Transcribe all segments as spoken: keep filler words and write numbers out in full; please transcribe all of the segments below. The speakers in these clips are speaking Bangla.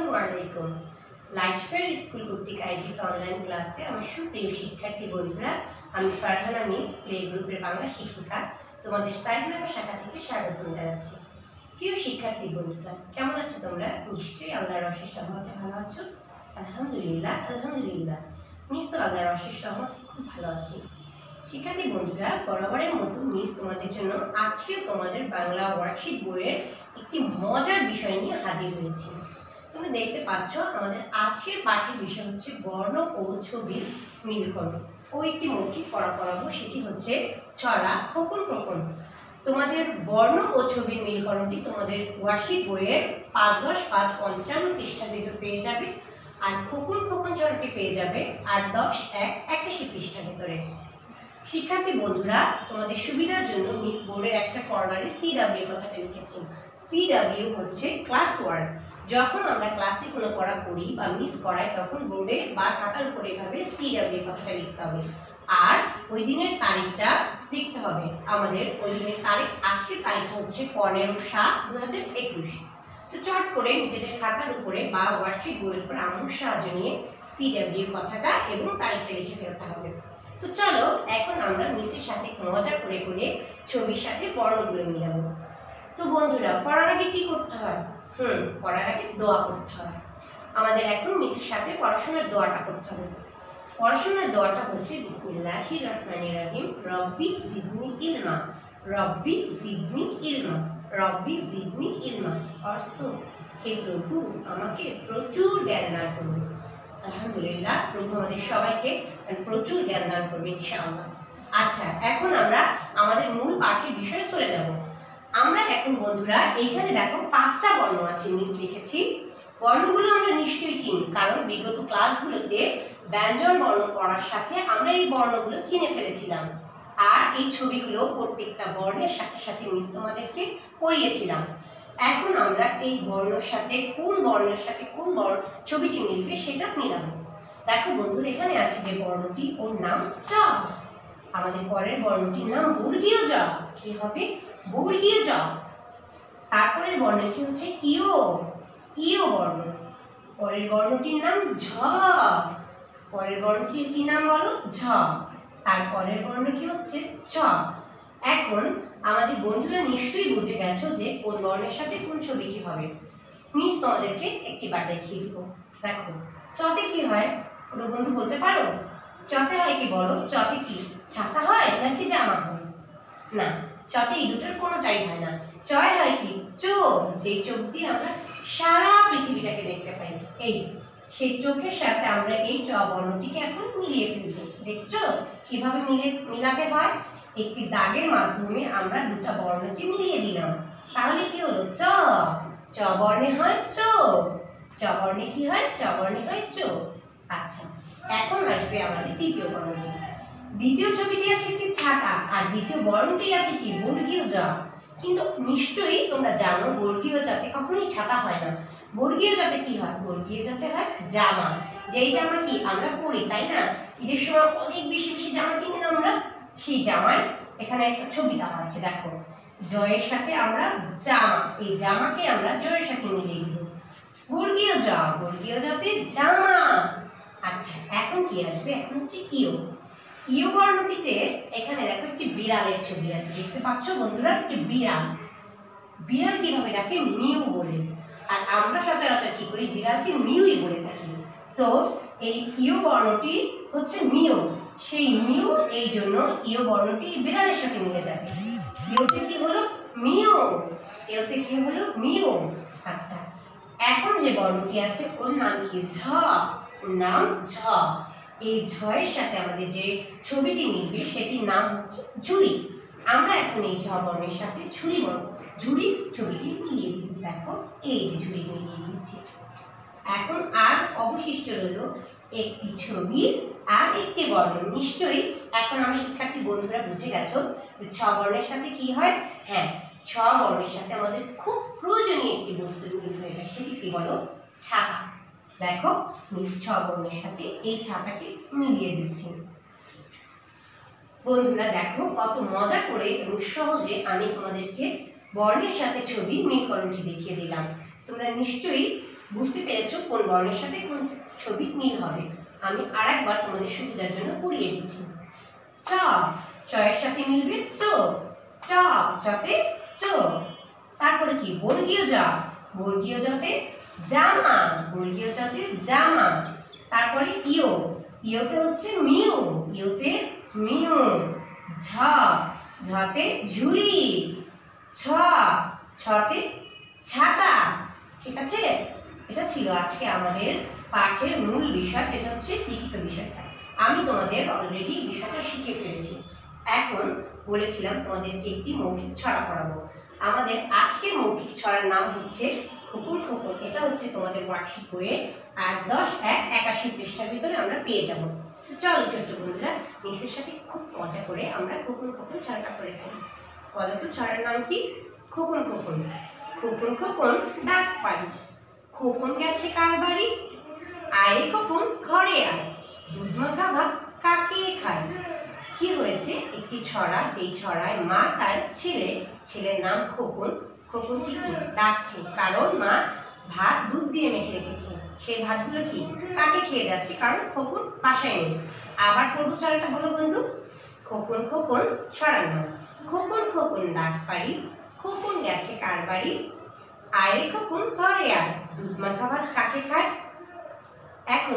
আসসালামু আলাইকুম। লাইট ফেয়ার স্কুল কর্তৃক আয়োজিত অনলাইন ক্লাসে আমার সুপ্রিয় শিক্ষার্থী বন্ধুরা, আমি ফারহানা মিস প্লে গ্রুপের বাংলা শিক্ষিকা তোমাদের সাইবার শাখা থেকে স্বাগত জানাচ্ছি। প্রিয় শিক্ষার্থী বন্ধুরা, কেমন আছো তোমরা? নিশ্চয়ই আল্লাহর অশেষ রহমতে ভালো আছো। আলহামদুলিল্লাহ আলহামদুলিল্লাহ নিশ্চয় আল্লাহর অশেষ রহমতে খুব ভালো আছি। শিক্ষার্থী বন্ধুরা, বরাবরের মতো মিস তোমাদের জন্য আজকেও তোমাদের বাংলা ওয়ার্কশিট বইয়ের একটি মজার বিষয় নিয়ে হাজির হয়েছি। তুমি দেখতে পাচ্ছ আমাদের আজকের পাঠের বিষয় হচ্ছে বর্ণ ও ছবির মিলকরণ ও একটি মৌখিক পড়া পড়াবো, সেটি হচ্ছে ছড়া খোকন খোকন। তোমাদের বর্ণ ও ছবির মিলকরণটি তোমাদের ওয়ার্কশিট বইয়ের পাঁচ দশ পাঁচ পঞ্চান্ন পৃষ্ঠার ভিতর পেয়ে যাবে, আর খোকন খোকন ছড়াটি পেয়ে যাবে আট দশ এক একাশি পৃষ্ঠার ভিতরে। শিক্ষার্থী বন্ধুরা, তোমাদের সুবিধার জন্য মিস বোর্ডের একটা কর্নারে সি ডাব্লিউ কথাটা লিখেছি। সি ডাব্লিউ হচ্ছে ক্লাস ওয়ার্ক। যখন আমরা ক্লাসে কোনো পড়া করি বা মিস করাই তখন বোর্ডে বা খাতার উপরে এভাবে সি ডাব্লিউ কথাটা লিখতে হবে, আর ওই দিনের তারিখটা লিখতে হবে। আমাদের ওই দিনের তারিখ, আজকের তারিখটা হচ্ছে পনেরো সাত দু হাজার একুশ। তো চট করে নিজেদের খাতার উপরে বা ওয়ার্কশিট বইয়ের উপর আমার সাহায্য নিয়ে সি ডাব্লিউ কথাটা এবং তারিখটা লিখে ফেলতে হবে। তো চলো এখন আমরা মিসের সাথে মজা করে করে ছবির সাথে বর্ণগুলো মিলাবো। তো বন্ধুরা, পড়ার আগে কি করতে হয়? হুম পড়ার আগে দোয়া করতে হয়। আমাদের এখন মিসের সাথে পড়াশোনার দোয়াটা করতে হবে। পড়াশোনার দোয়াটা হচ্ছে বিসমিল্লাহির রহমানির রহিম, রব্বি জিদনি ইলমা, রব্বি জিদনি ইলমা, রব্বি জিদনি ইলমা। অর্থ, হে প্রভু আমাকে প্রচুর জ্ঞান দান করুন। আলহামদুলিল্লাহ, প্রভু আমাদের সবাইকে প্রচুর জ্ঞান দান করবে ইনশাআল্লাহ। আচ্ছা, এখন আমরা আমাদের মূল পাঠের বিষয়ে চলে যাব। আমরা এখন বন্ধুরা এইখানে দেখো পাঁচটা বর্ণ আছে মিস লিখেছি। বর্ণগুলো আমরা নিশ্চয়ই চিনি, কারণ বিগত ক্লাসগুলোতে ব্যঞ্জন বর্ণ পড়ার সাথে আমরা এই বর্ণগুলো চিনে ফেলেছিলাম, আর এই ছবিগুলো প্রত্যেকটা বর্ণের সাথে সাথে মিস তোমাদেরকে পড়িয়েছিলাম। এখন আমরা এই বর্ণের সাথে কোন বর্ণের সাথে কোন বর্ণ ছবিটি মিলবে সেটা মিলাবো। দেখো বন্ধুরা, এখানে আছে যে বর্ণটি, ওর নাম চ। আমাদের পরের বর্ণটির নাম বর্গীয় জ। কি হবে? বর্গীয় জ। তারপরের বর্ণটি হচ্ছে ইয়, ইয় বর্ণ। পরের বর্ণটির নাম ঝ। পরের বর্ণটির কি নাম বলো? ঝ। তারপরের বর্ণটি হচ্ছে চ। এখন আমাদের বন্ধুরা নিশ্চয়ই বুঝে গেছো যে কোন বর্ণের সাথে কোন ছবিটি হবে। মিস তোমাদেরকে একটি বার দেখিয়ে দিব। দেখো চতে কি হয়? কোনো বন্ধু বলতে পারো? চতে হয় কি বলো? চতে কি ছাতা হয় নাকি জামা হয়? না, চতে এই দুটোর কোনোটাই হয় না। চয় হয় কি চোখ, যেই চোখ দিয়ে আমরা সারা পৃথিবীটাকে দেখতে পাই। এই যে সেই চোখের সাথে আমরা এই চ বর্ণটিকে এখন মিলিয়ে ফেলবো। দেখছো কিভাবে মিলে মিলাতে হয়? একটি দাগের মাধ্যমে আমরা দুটা বর্ণকে মিলিয়ে দিলাম। তাহলে কি হলো? চ। চ বর্ণে হয় চোখ, চ বর্ণে কি হয়? চ বর্ণে হয় চোখ। আচ্ছা, এখন আসবে আমাদের দ্বিতীয় বর্ণটি। দ্বিতীয় ছবিটি আছে একটি ছাতা, আর দ্বিতীয় বর্ণটি আছে কি বর্গীয় জ। কিন্তু নিশ্চয়ই তোমরা জানো বর্গীয় জাতে কখনোই ছাতা হয় না। বর্গীয় জাতে কি হয়? বর্গীয় জাতে হয় জামা। যেই জামা কি আমরা পরি, তাই না? ঈদের সময় অনেক বেশি বেশি জামা কিনি না আমরা, সেই জামায় এখানে একটা ছবি দেওয়া আছে। দেখো জয়ের সাথে আমরা জামা, এই জামাকে আমরা জয়ের সাথে মিলিয়ে দিব। বর্গীয় জ, বর্গীয় জাতে জামা। আচ্ছা, এখন কি আসবে? এখন হচ্ছে ইয়। ইয় বর্ণটিতে এখানে দেখো একটি বিড়ালের ছবি আছে। দেখতে পাচ্ছ বন্ধুরা? একটি বিড়াল। বিড়াল কিভাবে ডাকে? মিউ বলে। আর আমরা সচরাচর কি করি? বিড়ালকে মিউই বলে থাকি। তো এই ইয় বর্ণটি হচ্ছে মিউ, সেই মিউ, এই জন্য ইয় বর্ণটি বিড়ালের সাথে মিলে যাবে। ইয়তে কি হলো? মিউ। ইয়তে কি হলো? মিউ। আচ্ছা, এখন যে বর্ণটি আছে ওর নাম কি? ঝ। ওর নাম ঝ। এই ঝয়ের সাথে আমাদের যে ছবিটি মিলবে সেটির নাম হচ্ছে ঝুড়ি। আমরা এখন এই ঝ বর্ণের সাথে ঝুড়ি বর্ণ ঝুড়ির ছবিটি মিলিয়ে দিব। দেখো এই যে ঝুড়ি মিলিয়ে দিয়েছি। এখন আর অবশিষ্ট রইল একটি ছবি আর একটি বর্ণ। নিশ্চয়ই এখন আমার শিক্ষার্থী বন্ধুরা বুঝে গেছো যে ছ বর্ণের সাথে কি হয়। হ্যাঁ, ছ বর্ণের সাথে আমাদের খুব প্রয়োজনীয় একটি বস্তু মিল হয়ে যায়। সেটি কি বলো? ছাতা। দেখো মিস ছ বর্ণের সাথে এই ছাতাকে মিলিয়ে দিচ্ছি। বন্ধুরা দেখো কত মজা করে এবং সহজে আমি তোমাদেরকে বর্ণের সাথে ছবির মিলকরণটি দেখিয়ে দিলাম। তোমরা নিশ্চয়ই বুঝতে পেরেছো কোন বর্ণের সাথে কোন ছবির মিল হবে। আমি আর একবার তোমাদের সুবিধার জন্য পড়িয়ে দিচ্ছি। চ, চয়ের সাথে মিলবে চ, চ, চতে চ। তারপরে কি বর্গীয় জ, বর্গীয় জতে জামা, বর্গীয় জতে জামা। তারপরে ইয়, ইয়তে হচ্ছে মিউ, ইয়তে মিউ। ঝ, ঝতে ঝুড়ি, ছ, ছতে ছাতা। ঠিক আছে, এটা ছিল আজকে আমাদের পাঠের মূল বিষয়, যেটা হচ্ছে লিখিত বিষয়টা। আমি তোমাদের অলরেডি বিষয়টা শিখে ফেলেছি। এখন বলেছিলাম তোমাদেরকে একটি মৌখিক ছড়া পড়াবো। আমাদের আজকের মৌখিক ছড়ার নাম হচ্ছে খোকন খোকন। এটা হচ্ছে তোমাদের ওয়ার্কশিট বইয়ের আট দশ এক একাশি পৃষ্ঠার ভিতরে আমরা পেয়ে যাব। চলো ছোট্ট বন্ধুরা, মিসের সাথে খুব মজা করে আমরা খোকন খোকন ছড়াটা করে ফেলি। বলো তো ছড়ার নাম কি? খোকন খোকন। খোকন খোকন ডাক পারি, খোকন গেছে কার বাড়ি, আয় খোকন ঘরে আয়, দুধ মাখা ভাত কাকে খায়। কি হয়েছে? একটি ছড়া, যেই ছড়ায় মা তার ছেলে, ছেলের নাম খোকন, খোকনকে কি ডাকছে, কারণ মা ভাত দুধ দিয়ে মেখে রেখেছে। সেই ভাতগুলো কি কাকে খেয়ে যাচ্ছে, কারণ খোকন বাসায় নেই। আবার পড়বো ছড়াটা, বলো বন্ধু। খোকন খোকন ছড়ার নাম। খোকন খোকন ডাক পারি, খোকন গেছে কার বাড়ি, আয় রে খোকন ঘরে আয়, দুধ মাখা ভাত কাকে খায়। এখন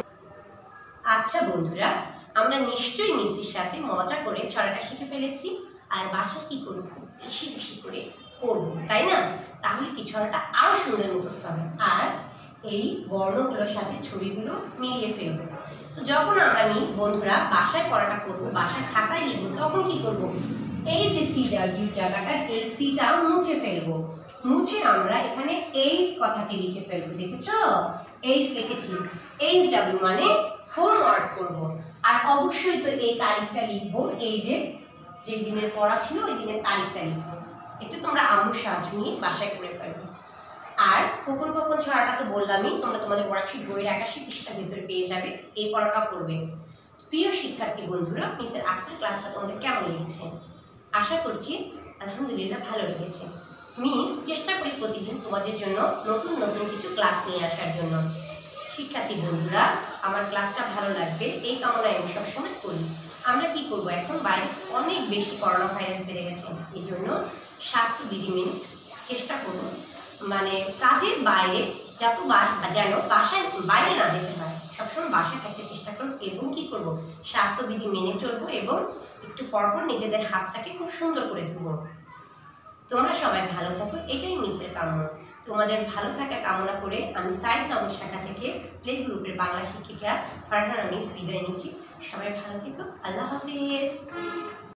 আচ্ছা বন্ধুরা, আমরা নিশ্চয়ই মিসের সাথে মজা করে ছড়াটা শিখে ফেলেছি, আর বাসা কি করবো, খুব বেশি বেশি করে পড়বো, তাই না? তাহলে কি ছড়াটা আরো সুন্দর মুখস্থ হবে, আর এই বর্ণগুলোর সাথে ছবিগুলো মিলিয়ে ফেলবো। তো যখন আমরা মি বন্ধুরা বাসায় পড়াটা করবো, বাসায় খাতায় লিখবো, তখন কি করবো, এই যে সি ডাব্লিউ জায়গাটার এই সিটা মুছে ফেলবো। মুছে আমরা এখানে এইচ কথাটি লিখে ফেলবো। দেখেছো, এইচ লিখেছি। এইচ ডাব্লিউ মানে হোমওয়ার্ক করবো। আর অবশ্যই তো এই তারিখটা লিখবো, এই যে যে দিনের পড়া ছিল ওই দিনের তারিখটা লিখবো। এটা তোমরা আম্মুর সাহায্য নিয়ে বাসায় করে ফেলবে। আর খোকন খোকন ছড়াটা তো বললামই, তোমরা তোমাদের ওয়ার্কশিট বইয়ের একাশি পৃষ্ঠার ভিতরে পেয়ে যাবে। এই পড়াটা করবে। প্রিয় শিক্ষার্থী বন্ধুরা, মিসের আজকের ক্লাসটা তোমাদের কেমন লেগেছে? আশা করছি আলহামদুলিল্লাহ ভালো লেগেছে। মিস চেষ্টা করি প্রতিদিন তোমাদের জন্য নতুন নতুন কিছু ক্লাস নিয়ে আসার জন্য। শিক্ষার্থী বন্ধুরা, আমার ক্লাসটা ভালো লাগবে এই কামনায় আমি সবসময় করি। আমরা কি করব, এখন বাইরে অনেক বেশি করোনা ভাইরাস বেড়ে গেছে, এই জন্য স্বাস্থ্যবিধি মেনে চেষ্টা করব, মানে কাজের বাইরে যত যেন বাসায় বাইরে না যেতে হয়, সবসময় বাসায় থাকতে চেষ্টা করব। এবং কি করব, স্বাস্থ্যবিধি মেনে চলবো এবং একটু পরপর নিজেদের হাতটাকে খুব সুন্দর করে ধুবো। তোমরা সবাই ভালো থাকো, এটাই মিসের কামনা। তোমাদের ভালো থাকা কামনা করে আমি সাইদ নগর শাখা থেকে প্লে গ্রুপের বাংলা শিক্ষিকা ফারহানা মিস বিদায় নিচ্ছি। সবাই ভালো থেকো, আল্লাহ হাফেজ।